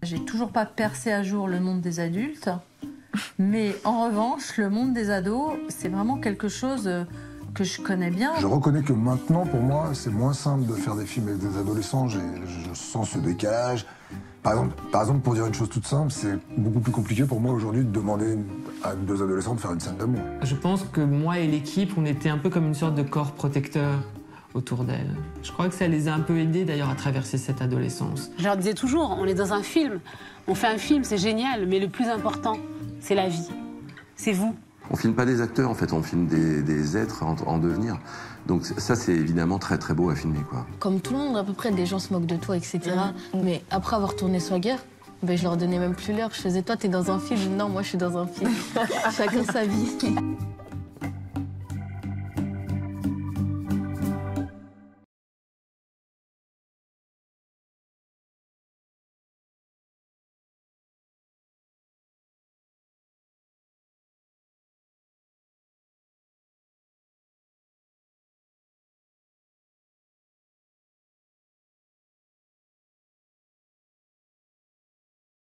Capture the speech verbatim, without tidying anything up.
J'ai toujours pas percé à jour le monde des adultes, mais en revanche, le monde des ados, c'est vraiment quelque chose que je connais bien. Je reconnais que maintenant, pour moi, c'est moins simple de faire des films avec des adolescents. J'ai, je sens ce décalage. Par exemple, par exemple, pour dire une chose toute simple, c'est beaucoup plus compliqué pour moi aujourd'hui de demander à deux adolescents de faire une scène d'amour. Je pense que moi et l'équipe, on était un peu comme une sorte de corps protecteur autour d'elle. Je crois que ça les a un peu aidés d'ailleurs à traverser cette adolescence. Je leur disais toujours, on est dans un film, on fait un film, c'est génial, mais le plus important, c'est la vie, c'est vous. On filme pas des acteurs en fait, on filme des, des êtres en, en devenir. Donc ça c'est évidemment très très beau à filmer quoi. Comme tout le monde à peu près, des gens se moquent de toi, et cetera. Mmh. Mais après avoir tourné Swagger, ben, je leur donnais même plus l'heure. Je faisais, toi t'es dans un film, non moi je suis dans un film. Chacun sa vie.